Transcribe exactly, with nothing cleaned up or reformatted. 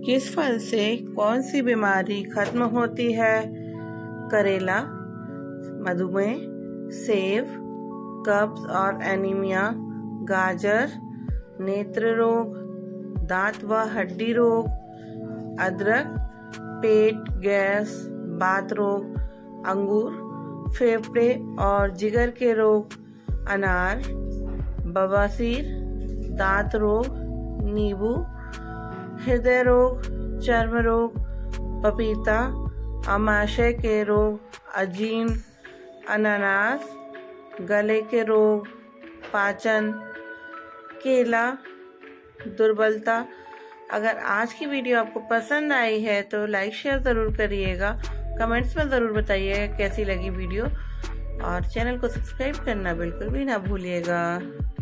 किस फल से कौन सी बीमारी खत्म होती है? करेला, मधुमेह, सेब, कब्ज और एनीमिया, गाजर, नेत्र रोग, दांत व हड्डी रोग, अदरक, पेट, गैस, बात रोग, अंगूर, फेफड़े और जिगर के रोग, अनार, बवासीर, दांत रोग, नींबू, हृदय रोग, चर्म रोग, पपीता, आमाशय के रोग, अजीर्ण, अनानास, गले के रोग, पाचन, केला, दुर्बलता। अगर आज की वीडियो आपको पसंद आई है तो लाइक शेयर ज़रूर करिएगा, कमेंट्स में ज़रूर बताइएगा कैसी लगी वीडियो और चैनल को सब्सक्राइब करना बिल्कुल भी ना भूलिएगा।